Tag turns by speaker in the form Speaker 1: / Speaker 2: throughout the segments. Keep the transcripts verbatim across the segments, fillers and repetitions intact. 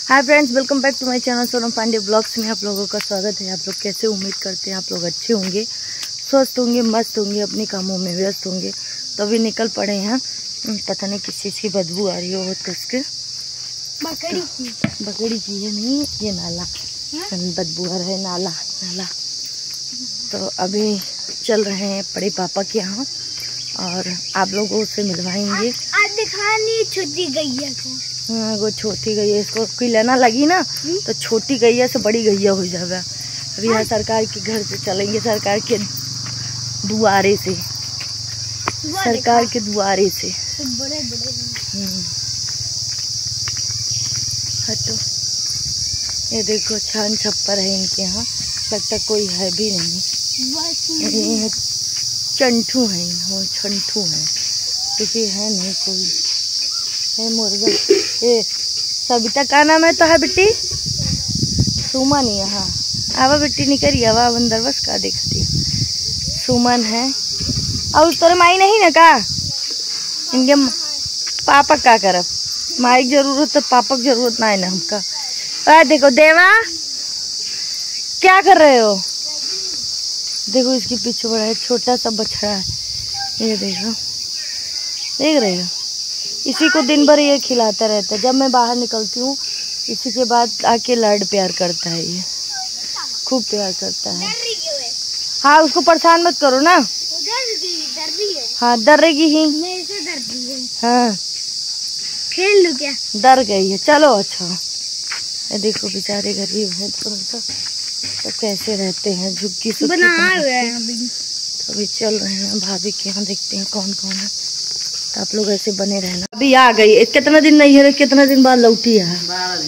Speaker 1: Hi friends, welcome back to my channel Sonam Pandey blogs में आप लोगों का स्वागत है। आप लोग कैसे, उम्मीद करते हैं आप लोग अच्छे होंगे, स्वस्थ होंगे, मस्त होंगे, अपने कामों में व्यस्त होंगे। तो अभी निकल पड़े हैं, पता नहीं किस चीज़ की बदबू आ रही हो बहुत कस के।
Speaker 2: बकरी की
Speaker 1: बकरी की है नहीं, ये नाला बदबू आ रहा है, नाला नाला। तो अभी चल रहे हैं बड़े पापा के यहाँ और आप लोगों से मिलवाएंगे।
Speaker 2: आज दिखानी छोटी गैया को।
Speaker 1: हाँ, वो छोटी गैया, इसको खिलाना लगी ना तो छोटी गैया से बड़ी गैया हो जाएगा। अभी यहाँ सरकार के घर से चलेंगे, सरकार के दुआरे से, सरकार के दुआरे से
Speaker 2: बड़े बड़े
Speaker 1: हटो। ये देखो छान छप्पर है इनके यहाँ, लगता कोई है भी नहीं, ये चंठू है, वो छंठू है क्योंकि है नहीं कोई, है मुर्गा। ए सविता का नाम है तो है बेटी, सुमन यहाँ आवा बेटी निकली, आवा अंदर बस का देखती सुमन है। और उस तरह माई नहीं ना का, इनके पापा का करब, माई की जरूरत तो पापा की जरूरत ना है ना हमका। आ देखो देवा क्या कर रहे हो, देखो इसके पीछे बड़ा है छोटा सा बछड़ा है, ये देखो, देख रहे हो। इसी को दिन भर ये खिलाता रहता है, जब मैं बाहर निकलती हूँ इसी के बाद आके लाड प्यार करता है, ये खूब प्यार करता है। हाँ उसको परेशान मत करो ना,
Speaker 2: डर रही है।
Speaker 1: हाँ डरेगी ही,
Speaker 2: मैं इसे डर रही है।
Speaker 1: हाँ
Speaker 2: खेल लूं क्या,
Speaker 1: डर गई है। चलो अच्छा, ये देखो बेचारे गरीब हैं थोड़ा सा, तो कैसे रहते हैं झुग्गी सुग्गी
Speaker 2: बना
Speaker 1: बना
Speaker 2: हुआ
Speaker 1: के।
Speaker 2: है अभी।
Speaker 1: तो अभी चल रहे हैं भाभी के यहाँ, देखते हैं कौन कौन है। तो आप लोग ऐसे बने रहना। अभी आ गई, कितना दिन नहीं है, कितना दिन बाद लौटी है,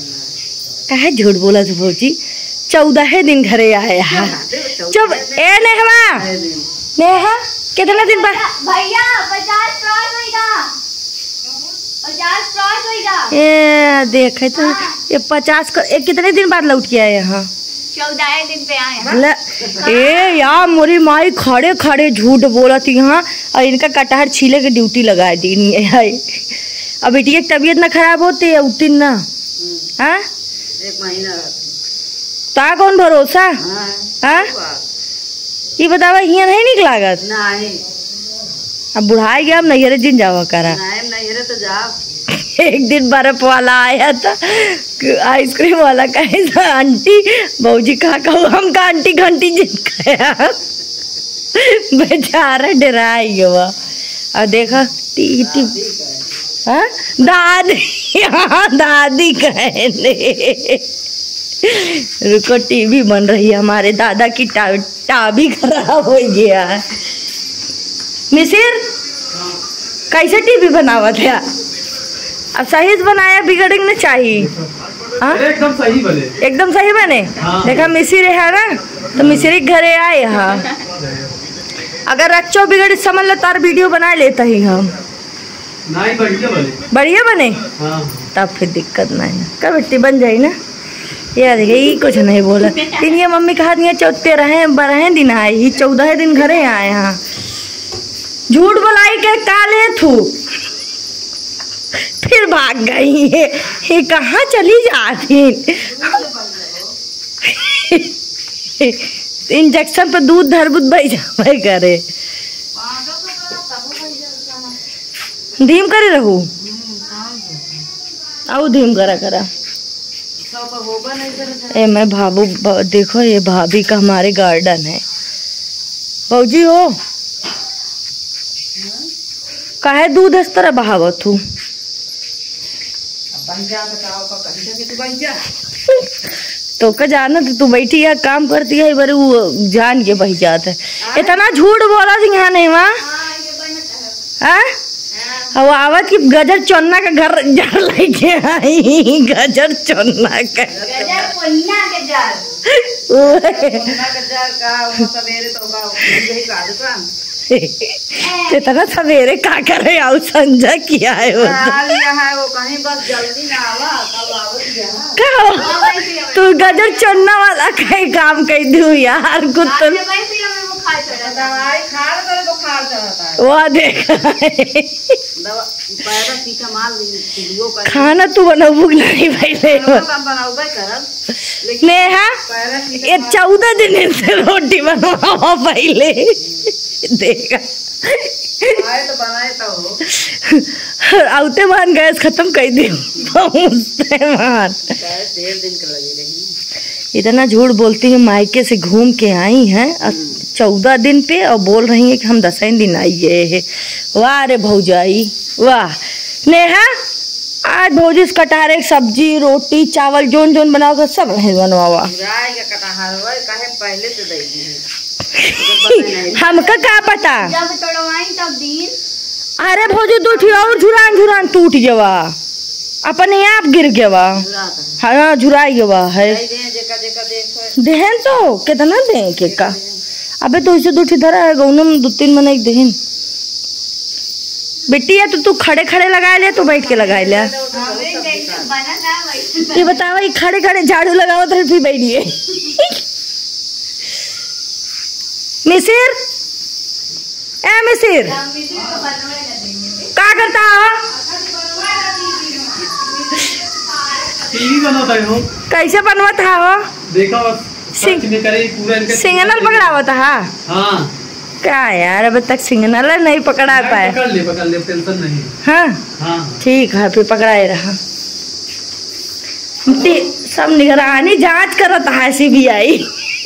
Speaker 1: कहे झूठ बोला था भौजी, चौदह दिन घरे आए हैं। चुप ए नेहवा, नेहा कितना दिन बाद
Speaker 2: भैया पचास क्रॉस होएगा, पचास क्रॉस होएगा।
Speaker 1: ये देखे तो ये पचास का, ये कितने दिन बाद लौट के आए यहाँ,
Speaker 2: चौदह दिन पे आए हैं।
Speaker 1: ए यार मोरी माई खड़े खड़े झूठ बोला थी यहाँ, और इनका कटहर छीले के ड्यूटी लगा दी है। अब बेटी की तबीयत ना खराब होती है उतनी ना, हाँ
Speaker 3: एक महीना
Speaker 1: ता कौन भरोसा, हाँ ये बतावा यहाँ नहीं निक लागत
Speaker 3: नहीं,
Speaker 1: अब बुढ़ाई गया, अब नैहरे दिन जावा करा।
Speaker 3: नहीं नहीं तो जाओ।
Speaker 1: एक दिन बर्फ वाला आया था, आइसक्रीम वाला, कहे था आंटी बहूजी कहा कहूँ हम का आंटी घंटी जिन गया, बेचारा डराई गया। और देखा टी टी हाँ दादी, हाँ दादी कहने रुको, टीवी बन रही है, हमारे दादा की टा, टाबी खराब हो गया है। मिसिर कैसे टीवी बनावा था, अब सही से बनाया, बिगड़ना चाहिए। हाँ
Speaker 4: एकदम सही बने,
Speaker 1: एकदम सही बने। हाँ। देखा मिसिर है ना, तो मिसिर घरे आए यहाँ, अगर अच्छो बिगड़ समझ लो तार वीडियो बना लेता ही हम,
Speaker 4: नहीं बढ़िया बने,
Speaker 1: बढ़िया बने।
Speaker 4: हाँ।
Speaker 1: तब फिर दिक्कत नहीं, कब बेटी बन जाई ना। ये देखिए ये कुछ नहीं बोला, तीन ये मम्मी कहा दिया चौथे रहे बारह दिन आए ही, चौदह दिन घरे आए यहाँ, झूठ बोलाई के काले थू, फिर भाग गई है, ये कहाँ चली जाती। इंजेक्शन पे दूध धरबूत बही जावे करे, धीम करे रहू, आओ धीम करा करा। ए मैं भाभू, देखो ये भाभी का हमारे गार्डन है, भौजी हो काहे दूध इस तरह बहावत हूँ, तो का जाना तो तू बैठी है काम करती है, बारे वो जान के बह जाता है। इतना झूठ बोला थी यहाँ नहीं वहाँ, वो आवत की गजर चोन्ना का घर जर लेके आई, गजर चोन्ना का
Speaker 2: गजर कोन्ना के जार,
Speaker 1: इतना सवेरे का करे आओ संजा किया है वो,
Speaker 3: वो कहीं बस जल्दी ना आवा, कब आवत
Speaker 1: तू गजर चोन्ना वाला कहीं काम कर दू यार, कुछ
Speaker 2: बुखार चढ़ा था।
Speaker 3: दवाई खा कर बुखार चढ़ता है।
Speaker 1: वो देखा है।
Speaker 3: दवा पैरा टीका मार ली का
Speaker 1: खाना तू बनाबू नहीं पहले
Speaker 3: काम बनाऊबे करब लेकिन
Speaker 1: नेहा
Speaker 3: पैरा टीका
Speaker 1: ये चौदह दिन से रोटी बनवाओ पहले देखा
Speaker 3: आए तो बनाए तो हो
Speaker 1: आउते मान गैस खत्म कर दी पहुँचते मान
Speaker 3: गैस डेढ़ दिन का लगी रही।
Speaker 1: इतना झूठ बोलती है, मायके से घूम के आई हैं चौदह दिन पे और बोल रही है कि हम दस दिन आई है। वाह रे भौजाई वाह। नेहा आज भौजी से कटहरे की सब्जी रोटी चावल जोन जोन बनाओगे सब है बनवावा।
Speaker 3: राय का कटहर होय काहे पहले से दे दी
Speaker 1: हमका का पता
Speaker 2: जब तोड़वाई तब दिन।
Speaker 1: अरे भौजी तू उठी और झुरान झुरान टूट गवा अपने आप गिर गवा। हाँ झुराई गवा है देहन तो कितना दे के का। अबे तो इसे दूठी धरा है गौनम दो तीन महीने एक देहन बेटी है तो तू खड़े खड़े लगा ले तो बैठ के लगा ले।
Speaker 2: बना था वैसे।
Speaker 1: ये बतावा ये खड़े खड़े झाड़ू लगाओ तो फिर बैठिए मिसिर ए मिसिर क्या करता है
Speaker 4: टीवी बनाता है हो
Speaker 1: कैसे बनवत है हो
Speaker 4: देखा बस
Speaker 1: सिंग-
Speaker 4: में करे पूरा इनका
Speaker 1: सिग्नल पकड़ावत है
Speaker 4: हाँ
Speaker 1: क्या यार अभी तक सिग्नल नहीं पकड़ा
Speaker 4: नहीं,
Speaker 1: पाए।
Speaker 4: पकड़ ले पकड़ ले टेंशन नहीं।
Speaker 1: हाँ
Speaker 4: हाँ
Speaker 1: ठीक है फिर पकड़ाए रहा। सब निगरानी जांच करता है सीबीआई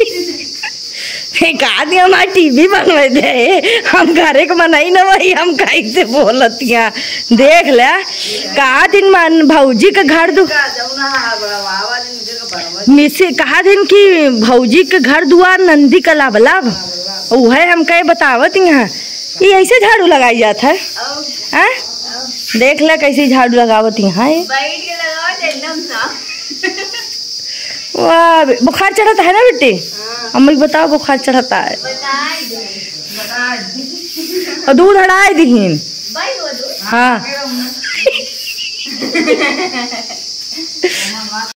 Speaker 1: एक आदमी हमारे टीवी बनवे दे हम घरे के बनाई न वही हम कैसे बोलतिया देख ले कहा दिन मन भौजी के घर दु मिसे कहा दिन की भौजी के घर दुआर नंदी का लाभ लाभ वह हम कहे बतावत यहाँ ये ऐसे झाड़ू लगाई जाता है। हाँ देख ले कैसे झाड़ू लगावत यहाँ है।
Speaker 2: बैठ के लगाओ तो एकदम साफ।
Speaker 1: वाह बुखार चढ़ाता है ना बेटी अम्मी बताओ बुखार चढ़ाता है
Speaker 2: बताई दे।
Speaker 1: और दूध हड़ाए दीन
Speaker 2: भाई वो दूध।
Speaker 1: हाँ